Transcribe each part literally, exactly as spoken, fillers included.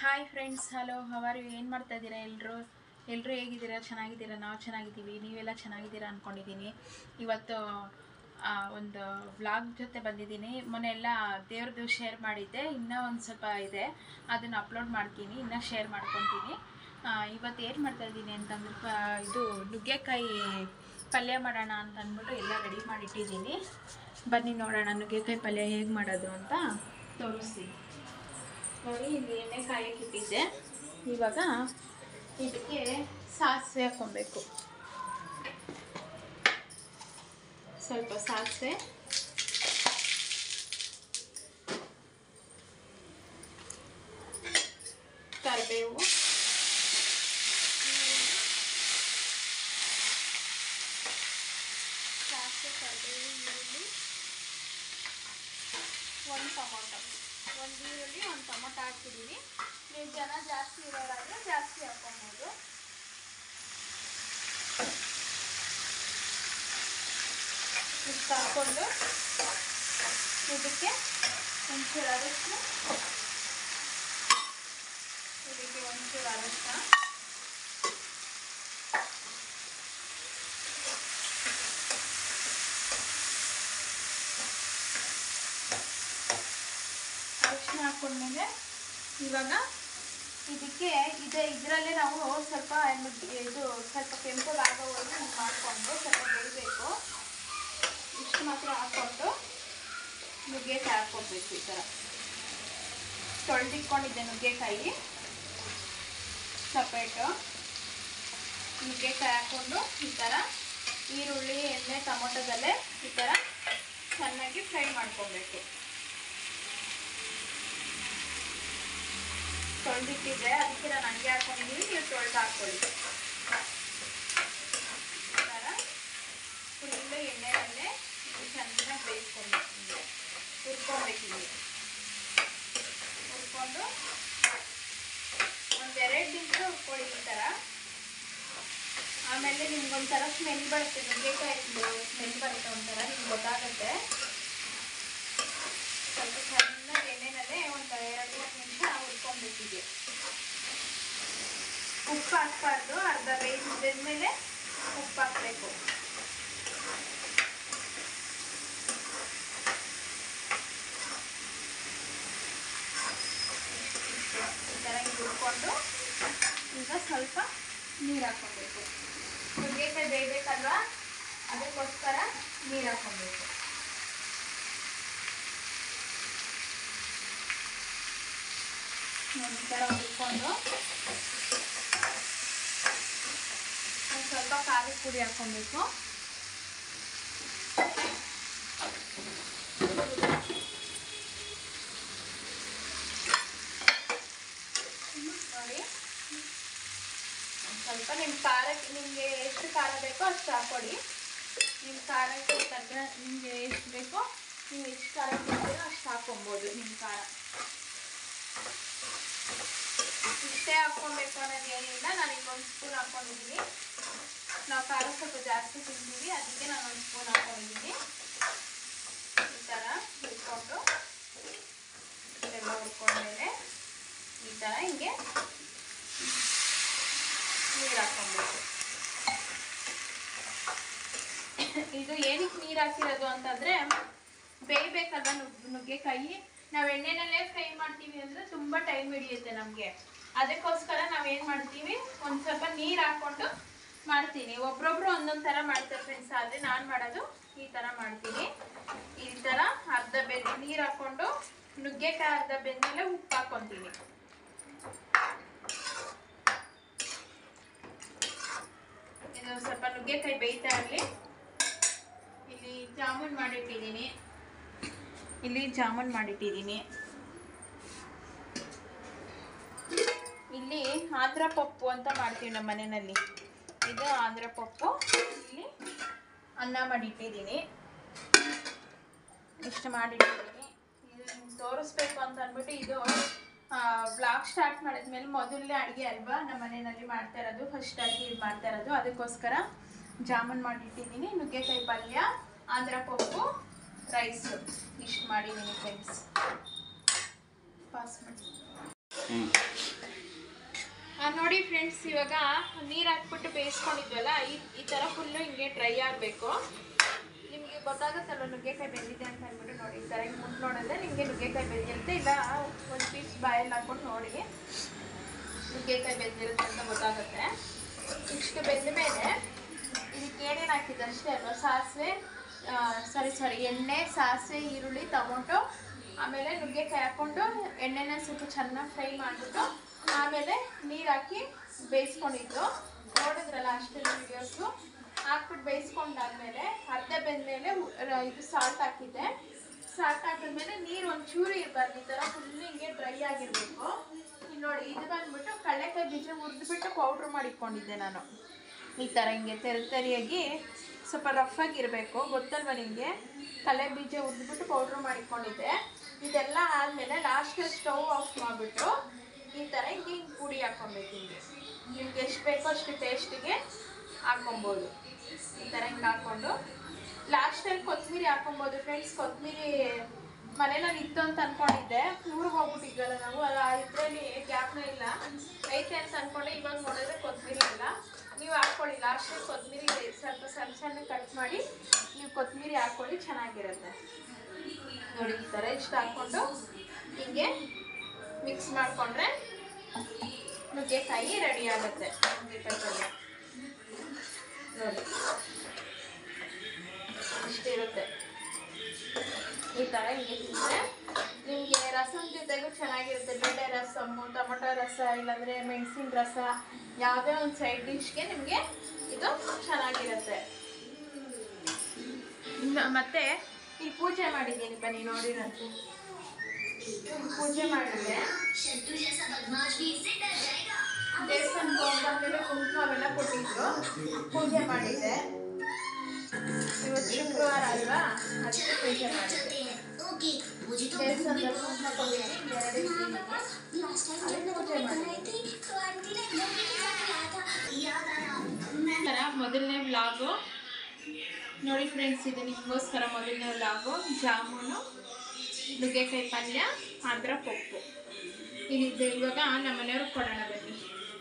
Hi friends, hello, hour ಏನು ಮಾಡ್ತಾ ಇದ್ದೀರಾ? ಎಲ್ಲರೂ ಎಲ್ಲರೂ ಹೇಗಿದ್ದೀರಾ? ಚೆನ್ನಾಗಿದ್ದೀರಾ? ನಾವು ಚೆನ್ನಾಗಿದ್ದೀವಿ. ನೀವೆಲ್ಲ ಚೆನ್ನಾಗಿದ್ದೀರಾ ಅಂದ್ಕೊಂಡಿದ್ದೀನಿ. ಇವತ್ತು ಒಂದು ವ್ಲಾಗ್ ಜೊತೆ ಬಂದಿದ್ದೀನಿ. ಮೊನ್ನೆ ಎಲ್ಲ ದೇವ್ರದ್ದು ಶೇರ್ ಮಾಡಿದ್ದೆ, ಇನ್ನೂ ಒಂದು ಸ್ವಲ್ಪ ಇದೆ, ಅದನ್ನು ಅಪ್ಲೋಡ್ ಮಾಡ್ತೀನಿ, ಇನ್ನೂ ಶೇರ್ ಮಾಡ್ಕೊತೀನಿ. ಇವತ್ತು ಏನು ಮಾಡ್ತಾಯಿದ್ದೀನಿ ಅಂತಂದ್ರೆ, ಇದು ನುಗ್ಗೆಕಾಯಿ ಪಲ್ಯ ಮಾಡೋಣ ಅಂತ ಅಂದ್ಬಿಟ್ಟು ಎಲ್ಲ ರೆಡಿ ಮಾಡಿಟ್ಟಿದ್ದೀನಿ. ಬನ್ನಿ ನೋಡೋಣ ನುಗ್ಗೆಕಾಯಿ ಪಲ್ಯ ಹೇಗೆ ಮಾಡೋದು ಅಂತ ತೋರಿಸ್ತೀನಿ. ನೋಡಿ, ಇಲ್ಲಿ ಎಣ್ಣೆ ಕಾಯಕ್ಕೆ ಇಟ್ಟಿದ್ದೆ. ಇವಾಗ ಇದಕ್ಕೆ ಸಾಸಿವೆ ಹಾಕ್ಕೊಬೇಕು. ಸ್ವಲ್ಪ ಸಾಸಿವೆ, ಕರಿಬೇವು, ಸಾಸಿವೆ, ಕರಿಬೇವು, ಈರುಳ್ಳಿ, ಒಂದು ಟೊಮೊಟೊ, ಒಂದು ಈರುಳ್ಳಿ, ಒಂದು ಟೊಮೊಟೊ ಹಾಕ್ತಿದ್ದೀನಿ. ನೀವು ಜನ ಜಾಸ್ತಿ ಇರೋರಾದರೆ ಜಾಸ್ತಿ ಹಾಕ್ಕೊಬೋದು. ಇಷ್ಟು ಹಾಕ್ಕೊಂಡು ಇದಕ್ಕೆ ಒಂಚೂರು ಅರಶಿನ, ಇದಕ್ಕೆ ಒಂಚೂರು ಅರಶಿನ, ಅರಶಿನ ಹಾಕ್ಕೊಂಡ್ಮೇಲೆ ಇವಾಗ ಇದಕ್ಕೆ ಇದೆ ಇದರಲ್ಲೇ ನಾವು ಸ್ವಲ್ಪ ಇದು ಸ್ವಲ್ಪ ಕೆಂಪಗಾಗೋವರೆಗೂ ಹಿಂಗೆ ಮಾಡಿಕೊಂಡು ಸ್ವಲ್ಪ ಬೇಯಬೇಕು. ಇಷ್ಟು ಮಾತ್ರ ಹಾಕ್ಕೊಂಡು ನುಗ್ಗೆಕಾಯಿ ಹಾಕ್ಕೊಡ್ಬೇಕು. ಈ ಥರ ತೊಳೆದಿಟ್ಕೊಂಡಿದ್ದೆ ನುಗ್ಗೆಕಾಯಿ ಸಪ್ರೇಟು. ನುಗ್ಗೆಕಾಯಿ ಹಾಕ್ಕೊಂಡು ಈ ಥರ ಈರುಳ್ಳಿ, ಎಣ್ಣೆ, ಟೊಮೊಟೊದಲ್ಲೇ ಈ ಥರ ಚೆನ್ನಾಗಿ ಫ್ರೈ ಮಾಡ್ಕೊಬೇಕು. ತೊಳೆದಿಟ್ಟಿದ್ದೆ, ಅದಕ್ಕೆ ನಾನು ಹಂಗೆ ಹಾಕ್ಕೊಂಡಿದ್ದೀನಿ, ನೀವು ತೊಳೆದು ಹಾಕ್ಕೊಳ್ಳಿ. ಈ ಥರ ಫುಲ್ಲು ಎಣ್ಣೆಯಲ್ಲೇ ಇದು ಚೆನ್ನಾಗಿ ಬೇಯಿಸ್ಕೊಬೇಕು. ಹಿಂಗೆ ಹುರ್ಕೊಬೇಕು. ಹಿಂಗೆ ಹುರ್ಕೊಂಡು ಒಂದೆರಡು ನಿಮಿಷ ಹುರ್ಕೊಳ್ಳಿ ಈ ಥರ. ಆಮೇಲೆ ನಿಮ್ಗೊಂಥರ ಸ್ಮೆಲ್ ಬರುತ್ತೆ, ನುಗ್ಗೆಕಾಯಿದು ಸ್ಮೆಲ್ ಬರುತ್ತೆ ಒಂಥರ, ನಿಮ್ಗೆ ಗೊತ್ತಾಗುತ್ತೆ. ಸ್ವಲ್ಪ ಚೆನ್ನಾಗಿ ಎಣ್ಣೆನಲ್ಲೇ ಒಂದು ಎರಡು ಮೂರು ನಿಮಿಷ ಹುರ್ಕೊಂಡ್ಬಿಟ್ಟಿದೆ. ಉಪ್ಪು ಹಾಕ್ಬಾರ್ದು, ಅರ್ಧ ಬೇಯಿಸಿದ್ಮೇಲೆ ಉಪ್ಪು ಹಾಕಬೇಕು. ಈ ಥರ ಹುರ್ಕೊಂಡು ಈಗ ಸ್ವಲ್ಪ ನೀರು ಹಾಕ್ಕೊಬೇಕು. ನುಗ್ಗೆಕಾಯಿ ಬೇಯಬೇಕಲ್ವಾ, ಅದಕ್ಕೋಸ್ಕರ ನೀರು ಹಾಕ್ಕೊಬೇಕು. ಈ ಥರ ಹುರ್ಕೊಂಡು ಒಂದು ಸ್ವಲ್ಪ ಖಾರದ ಪುಡಿ ಹಾಕ್ಕೊಬೇಕು. ನೋಡಿ, ಸ್ವಲ್ಪ ನಿಮ್ಮ ಖಾರಕ್ಕೆ ನಿಮಗೆ ಎಷ್ಟು ಖಾರ ಬೇಕೋ ಅಷ್ಟು ಹಾಕ್ಕೊಡಿ. ನಿಮ್ಮ ಖಾರಕ್ಕೆ ತಕ್ಕ ನಿಮಗೆ ಎಷ್ಟು ಬೇಕೋ ನೀವು ಎಷ್ಟು ಖಾರ ತಿಂತೀರೋ ಅಷ್ಟು ಹಾಕ್ಕೊಬೋದು. ನಿಮ್ಮ ಖಾರ ಇಷ್ಟೇ ಹಾಕ್ಕೊಬೇಕು ಅನ್ನೋದು ಏನಿಲ್ಲ. ನಾನು ಈಗ ಒಂದು ಸ್ಪೂನ್ ಹಾಕ್ಕೊಂಡಿದ್ದೀನಿ. ನಾವು ಖಾರ ಸ್ವಲ್ಪ ಜಾಸ್ತಿ ತಿಂತೀವಿ, ಅದಕ್ಕೆ ನಾನು ಒಂದು ಸ್ಪೂನ್ ಹಾಕ್ಕೊಂಡಿದ್ದೀನಿ. ಈ ಥರ ಹುರ್ಕೊಂಡು ಎಲ್ಲ ಹುರ್ಕೊಂಡ್ಮೇಲೆ ಈ ಥರ ಹಿಂಗೆ ನೀರು ಹಾಕ್ಕೊಬೇಕು. ಇದು ಏನಕ್ಕೆ ನೀರು ಹಾಕಿರೋದು ಅಂತಂದರೆ, ಬೇಯಬೇಕಲ್ವ ನುಗ್ಗೆಕಾಯಿ. ನಾವು ಎಣ್ಣೆನಲ್ಲೇ ಫ್ರೈ ಮಾಡ್ತೀವಿ ಅಂದರೆ ತುಂಬ ಟೈಮ್ ಹಿಡಿಯುತ್ತೆ ನಮಗೆ. ಅದಕ್ಕೋಸ್ಕರ ನಾವೇನು ಮಾಡ್ತೀವಿ, ಒಂದು ಸ್ವಲ್ಪ ನೀರು ಹಾಕ್ಕೊಂಡು ಮಾಡ್ತೀನಿ. ಒಬ್ರೊಬ್ರು ಒಂದೊಂದು ಥರ ಮಾಡ್ತಾರೆ ಫ್ರೆಂಡ್ಸ್, ಆದರೆ ನಾನು ಮಾಡೋದು ಈ ಥರ ಮಾಡ್ತೀನಿ. ಈ ಥರ ಅರ್ಧ ಬೆಂದು ನೀರು ಹಾಕ್ಕೊಂಡು ನುಗ್ಗೆಕಾಯಿ ಅರ್ಧ ಬೆಂದಮೇಲೆ ಉಪ್ಪು ಹಾಕ್ಕೊತೀನಿ. ಇದು ಸ್ವಲ್ಪ ನುಗ್ಗೆಕಾಯಿ ಬೇಯ್ತಾ ಇರಲಿ. ಇಲ್ಲಿ ಜಾಮೂನ್ ಮಾಡಿಟ್ಟಿದ್ದೀನಿ ಇಲ್ಲಿ ಜಾಮೂನ್ ಮಾಡಿಟ್ಟಿದ್ದೀನಿ ಇಲ್ಲಿ ಆಂಧ್ರ ಪಪ್ಪು ಅಂತ ಮಾಡ್ತೀವಿ ನಮ್ಮ ಮನೆಯಲ್ಲಿ. ಇದು ಆಂಧ್ರ ಪಪ್ಪು. ಇಲ್ಲಿ ಅನ್ನ ಮಾಡಿಟ್ಟಿದ್ದೀನಿ. ಇಷ್ಟು ಮಾಡಿಟ್ಟಿದ್ದೀನಿ. ಇದು ನಿಮ್ಗೆ ತೋರಿಸ್ಬೇಕು ಅಂತ ಅಂದ್ಬಿಟ್ಟು ಇದು ವ್ಲಾಗ್ ಸ್ಟಾರ್ಟ್ ಮಾಡಿದ್ಮೇಲೆ ಮೊದಲನೇ ಅಡುಗೆ ಅಲ್ವಾ ನಮ್ಮ ಮನೆಯಲ್ಲಿ ಮಾಡ್ತಾ ಇರೋದು, ಫಸ್ಟ್ ಅಡುಗೆ ಇದು ಮಾಡ್ತಾ ಇರೋದು. ಅದಕ್ಕೋಸ್ಕರ ಜಾಮೂನ್ ಮಾಡಿಟ್ಟಿದ್ದೀನಿ. ನುಗ್ಗೆಕಾಯಿ ಪಲ್ಯ, ಆಂಧ್ರ ಪಪ್ಪು, ರೈಸ್ ಇಷ್ಟು ಮಾಡಿದ್ದೀನಿ ಫ್ರೆಂಡ್ಸ್. ಪಾಸ್ ಮಾಡಿ. ಫ್ರೆಂಡ್ಸ್, ಇವಾಗ ನೀರು ಹಾಕ್ಬಿಟ್ಟು ಬೇಯಿಸ್ಕೊಂಡಿದ್ವಲ್ಲ, ಈ ಈ ಥರ ಫುಲ್ಲು ಹಿಂಗೆ ಡ್ರೈ ಆಗಬೇಕು. ನಿಮಗೆ ಗೊತ್ತಾಗುತ್ತಲ್ವ ನುಗ್ಗೆಕಾಯಿ ಬೆಂದಿದೆ ಅಂತ ಅಂದ್ಬಿಟ್ಟು. ನೋಡಿ, ಈ ಥರ ಹಿಂಗೆ ಮುಟ್ಟು ನೋಡಿದ್ರೆ ನಿಮಗೆ ನುಗ್ಗೆಕಾಯಿ ಬೆಂದಿರುತ್ತೆ. ಇಲ್ಲ ಒಂದು ಪೀಸ್ ಬಾಯಲ್ಲಿ ಹಾಕ್ಕೊಂಡು ನೋಡಿ ನುಗ್ಗೆಕಾಯಿ ಬೆಂದಿರುತ್ತೆ ಅಂತ ಗೊತ್ತಾಗುತ್ತೆ. ಇಷ್ಟು ಬೆಂದ ಮೇಲೆ ಇದಕ್ಕೆ ಏನೇನು ಹಾಕಿದ್ದು ಅಷ್ಟೇ ಅಲ್ವಾ, ಸಾಸಿವೆ ಸಾರಿ ಸಾರಿ ಎಣ್ಣೆ, ಸಾಸಿವೆ, ಈರುಳ್ಳಿ, ಟೊಮೊಟೊ, ಆಮೇಲೆ ನುಗ್ಗೆಕಾಯಿ ಹಾಕ್ಕೊಂಡು ಎಣ್ಣೆನ ಸ್ವಲ್ಪ ಚೆನ್ನಾಗಿ ಫ್ರೈ ಮಾಡಿಬಿಟ್ಟು ಆಮೇಲೆ ನೀರು ಹಾಕಿ ಬೇಯಿಸ್ಕೊಂಡಿದ್ದು ನೋಡಿದ್ರಲ್ಲ, ಅಷ್ಟೆಲ್ಲ ವೀಡಿಯೋಸು ಹಾಕ್ಬಿಟ್ಟು ಬೇಯಿಸ್ಕೊಂಡಾದ್ಮೇಲೆ ಅರ್ಧ ಬೆಂದಮೇಲೆ ಇದು ಸಾಲ್ಟ್ ಹಾಕಿದ್ದೆ. ಸಾಲ್ಟ್ ಹಾಕಿದ್ಮೇಲೆ ನೀರು ಒಂಚೂರು ಇರಬಾರ್ದು, ಈ ಥರ ಫುಲ್ ಹಿಂಗೆ ಡ್ರೈ ಆಗಿರಬೇಕು. ನೋಡಿ, ಇದು ಬಂದ್ಬಿಟ್ಟು ಕಡಲೆಕಾಯಿ ಬೀಜ ಹುರಿದ್ಬಿಟ್ಟು ಪೌಡ್ರ್ ಮಾಡಿಟ್ಕೊಂಡಿದ್ದೆ ನಾನು. ಈ ಥರ ಹಿಂಗೆ ತೆರಿ ತೆರಿಯಾಗಿ ಸ್ವಲ್ಪ ರಫ್ ಆಗಿರಬೇಕು, ಗೊತ್ತಲ್ವ ನಿಮಗೆ. ಕಡಲೆ ಬೀಜ ಹುರಿದ್ಬಿಟ್ಟು ಪೌಡ್ರ್ ಮಾಡಿಟ್ಕೊಂಡಿದ್ದೆ. ಇದೆಲ್ಲ ಆದಮೇಲೆ ಲಾಸ್ಟಲ್ಲಿ ಸ್ಟವ್ ಆಫ್ ಮಾಡಿಬಿಟ್ಟು ಈ ಥರ ಹಿಂಗೆ ಹಿಂಗೆ ಪುಡಿ ಹಾಕ್ಕೊಬೇಕು. ಹಿಂಗೆ ನಿಮ್ಗೆ ಎಷ್ಟು ಬೇಕೋ ಅಷ್ಟು ಟೇಸ್ಟಿಗೆ ಹಾಕ್ಕೊಬೋದು. ಈ ಥರ ಹಿಂಗೆ ಹಾಕ್ಕೊಂಡು ಲಾಸ್ಟಲ್ಲಿ ಕೊತ್ತಂಬರಿ ಹಾಕ್ಕೊಬೋದು ಫ್ರೆಂಡ್ಸ್. ಕೊತ್ತಂಬರಿ ಮನೇಲಿ ಇತ್ತು ಅಂತ ಅಂದ್ಕೊಂಡಿದ್ದೆ, ಊರಿಗೆ ಹೋಗ್ಬಿಟ್ಟಿದ್ವಲ್ಲ ನಾವು, ಅದು ಇದರಲ್ಲಿ ಗ್ಯಾಪ್ನ ಇಲ್ಲ, ಐತೆ ಅಂತ ಅಂದ್ಕೊಂಡೆ. ಇವಾಗ ನೋಡಿದ್ರೆ ಕೊತ್ತಂಬರಿ ಇಲ್ಲ. ನೀವು ಹಾಕ್ಕೊಳ್ಳಿ, ಲಾಸ್ಟಲ್ಲಿ ಕೊತ್ತಂಬರಿ ಸ್ವಲ್ಪ ಸಣ್ಣ ಸಣ್ಣ ಕಟ್ ಮಾಡಿ ನೀವು ಕೊತ್ತಂಬರಿ ಹಾಕ್ಕೊಳ್ಳಿ, ಚೆನ್ನಾಗಿರುತ್ತೆ. ನೋಡಿ, ಈ ಥರ ಇಷ್ಟು ಹಾಕ್ಕೊಂಡು ಹೀಗೆ ಮಿಕ್ಸ್ ಮಾಡಿಕೊಂಡ್ರೆ ನುಗ್ಗೆಕಾಯಿ ರೆಡಿ ಆಗುತ್ತೆ. ನುಗ್ಗೆಕಾಯಿ ಪಲ್ಯ ನೋಡಿ ಇಷ್ಟಿರುತ್ತೆ. ಈ ಥರ ಹಿಂಗೆ ತಿಂದರೆ ನಿಮಗೆ ರಸಮ್ ಜೊತೆಗೂ ಚೆನ್ನಾಗಿರುತ್ತೆ. ಬೇಳೆ ರಸಮ್ಮು, ಟೊಮೊಟೊ ರಸ, ಇಲ್ಲಾಂದರೆ ಮೆಣಸಿನ ರಸ, ಯಾವುದೇ ಒಂದು ಸೈಡ್ ಡಿಶ್ಗೆ ನಿಮಗೆ ಇದು ಚೆನ್ನಾಗಿರುತ್ತೆ. ಮತ್ತು ಈ ಪೂಜೆ ಮಾಡಿದ್ದೀನಿ, ಬನ್ನಿ ನೋಡಿ. ನಾನು ಪೂಜೆ ಮಾಡಿದ್ದೆ, ದೇವಸ್ಥಾನಕ್ಕೆ ಹೋಗ್ಬಂದ್ಮೇಲೆ ಕುಂಕುಮ ಅವೆಲ್ಲ ಕೊಟ್ಟಿದ್ರು, ಪೂಜೆ ಮಾಡಿದ್ದೆ. ಇವತ್ತು ಶುಕ್ರವಾರ ಅಲ್ವಾ, ಅದಕ್ಕೆ ಪೂಜೆ ಮಾಡಿದ್ದೆ. ದೇವಸ್ಥಾನದಲ್ಲಿ ಕುಂಕುಮ ಕೊಟ್ಟಿದ್ದೀನಿ, ಎರಡು ಪೂಜೆ ಮಾಡಿದ್ದೆ. ಮೊದಲನೇ ವ್ಲಾಗು ನೋಡಿ ಫ್ರೆಂಡ್ಸ್, ಇದು ನಿಮಗೋಸ್ಕರ ಮೊದಲನೇ ವ್ಲಾಗು. ಜಾಮೂನು, ನುಗ್ಗೆಕಾಯಿ ಪಲ್ಯ, ಆಂಧ್ರ ಪಪ್ಪು ಇದಿದ್ದು. ಇವಾಗ ನಮ್ಮ ಮನೆಯವ್ರಿಗೆ ಕೊಡೋಣ ಬನ್ನಿ.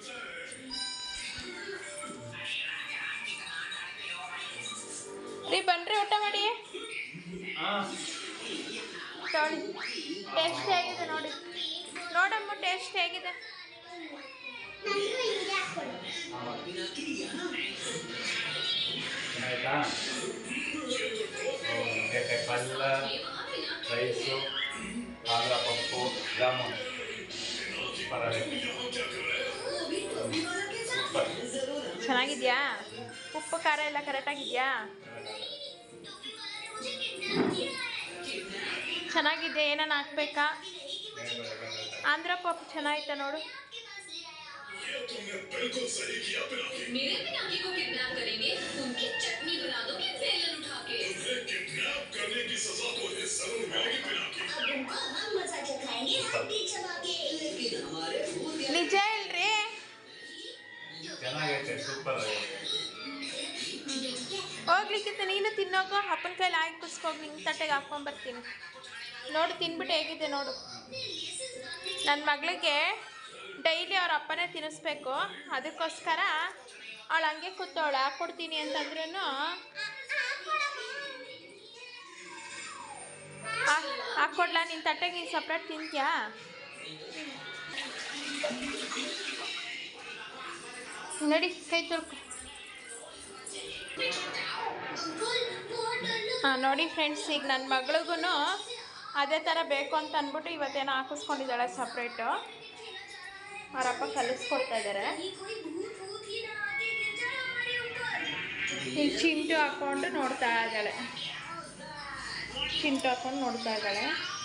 ರೀ ಬನ್ರಿ, ಊಟ ಮಾಡಿ ನೋಡಿ. ಟೇಸ್ಟ್ ಹೇಗಿದೆ ನೋಡಿ, ನೋಡಮ್ಮ ಟೇಸ್ಟ್ ಹೇಗಿದೆ. ಪಲ್ಯ, ರೈಸು, ಆಂಧ್ರ ಪಪ್ಪು, ಜಾಮೂನು ಚೆನ್ನಾಗಿದ್ಯಾ? ಉಪ್ಪು ಖಾರ ಎಲ್ಲ ಕರೆಕ್ಟಾಗಿದೆಯಾ? ಚೆನ್ನಾಗಿದೆ. ಏನಾನ ಹಾಕ್ಬೇಕಾ? ಆಂಧ್ರ ಪಪ್ಪು ಚೆನ್ನಾಗಿತ್ತ ನೋಡು. मेरे पिनाकी को किडनैप करेंगे, उनकी चटनी बना दोगे फेलन उठा के। किडनैप करने की सजा तो है जरूर मिलेगी पिनाकी। अब उनको हम मजा चखाएंगे हड्डी चबा के। लेकिन हमारे निज ಹೇಳ್ರಿ, ಚೆನ್ನಾಗೈತೆ, ಸೂಪರ್ ಆಗಿದೆ. ಹೋಗ್ಲಿಕ್ಕಿಂತ ನೀನು ತಿನ್ನೋಗು, ಅಪ್ಪನ ಕೈಲಿ ಆಗಿ ಕುಸ್ಕೋಗಿ ನಿಂಗೆ ತಟ್ಟೆಗೆ ಹಾಕ್ಕೊಂಡು ಬರ್ತೀನಿ. ನೋಡು ತಿನ್ಬಿಟ್ಟು ಹೇಗಿದೆ ನೋಡು. ನನ್ನ ಮಗಳಿಗೆ ಡೈಲಿ ಅವ್ರ ಅಪ್ಪನೇ ತಿನ್ನಿಸ್ಬೇಕು, ಅದಕ್ಕೋಸ್ಕರ ಅವಳು ಹಂಗೆ ಕೂತವಳು. ಹಾಕ್ಕೊಡ್ತೀನಿ ಅಂತಂದ್ರೂ ಹಾಕ್ಕೊಡ್ಲಾ? ನಿನ್ನ ತಟ್ಟೆಗೆ ನೀನು ಸಪ್ರೇಟ್ ತಿಂತೀಯಾ? ನಡಿ, ಕೈ ತೊಳ್ಕೊ. ಹಾಂ ನೋಡಿ ಫ್ರೆಂಡ್ಸ್, ಈಗ ನನ್ನ ಮಗಳಿಗೂ ಅದೇ ಥರ ಬೇಕು ಅಂತ ಅಂದ್ಬಿಟ್ಟು ಇವತ್ತೇನೋ ಹಾಕಿಸ್ಕೊಂಡಿದ್ದಾಳೆ ಸಪ್ರೇಟು. ಅವರಪ್ಪ ಕಲಿಸ್ಕೊಡ್ತಾ ಇದ್ದಾರೆ. ಇಲ್ಲಿ ಚಿಂಟು ಹಾಕ್ಕೊಂಡು ನೋಡ್ತಾ ಇದ್ದಾಳೆ, ಚಿಂಟು ಹಾಕ್ಕೊಂಡು ನೋಡ್ತಾ ಇದ್ದಾಳೆ.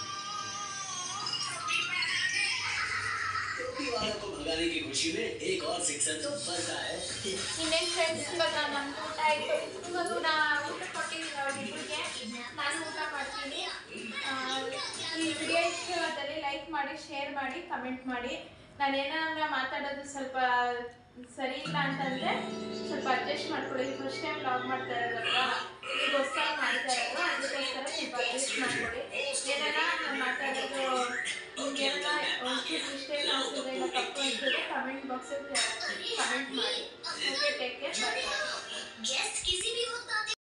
ಇನ್ನೇನು ಫ್ರೆಂಡ್ಸ್, ಇವಾಗ ನನ್ನ ಊಟ ಆಯಿತು. ಇವಾಗ ನಾ ಊಟ ಕೊಟ್ಟಿದ್ದೀನಿ ಅವರಿಬ್ಬರಿಗೆ, ನಾನು ಊಟ ಮಾಡ್ತೀನಿ. ಈ ವಿಡಿಯೋ ಇಷ್ಟವಾದಲ್ಲಿ ಲೈಕ್ ಮಾಡಿ, ಶೇರ್ ಮಾಡಿ, ಕಮೆಂಟ್ ಮಾಡಿ. ನಾನು ಏನಾರ ಮಾತಾಡೋದು ಸ್ವಲ್ಪ ಸರಿ ಇಲ್ಲ ಅಂತಂದರೆ ಸ್ವಲ್ಪ ಅಡ್ಜಸ್ಟ್ ಮಾಡ್ಕೊಳ್ಳಿ. ಫಸ್ಟ್ ಟೈಮ್ ವ್ಲಾಗ್ ಮಾಡ್ತಾ ಇರೋದಲ್ವಾ, ಈಗ ಹೊಸದಾಗಿ ಮಾಡ್ತಾ ಇರೋದು, ಅದಕ್ಕೋಸ್ಕರ ಸ್ವಲ್ಪ ಅಡ್ಜಸ್ಟ್ ಮಾಡ್ಕೊಳ್ಳಿ. ಏನಾರ ನಾನು ಮಾತಾಡೋದು ನಿಮ್ಗೆ ಏನಾರ ಒಂಚೂರು ಮಿಸ್ಟೇಕ್ ಅನಿಸಿದ್ರೆ ಇಲ್ಲ ತಪ್ಪು ಅನಿಸಿದ್ರೆ ಕಮೆಂಟ್ ಬಾಕ್ಸಲ್ಲಿ ಕಮೆಂಟ್ ಮಾಡಿ. ಓಕೆ, ಟೇಕ್ ಕೇರ್, ಬಾಯ್.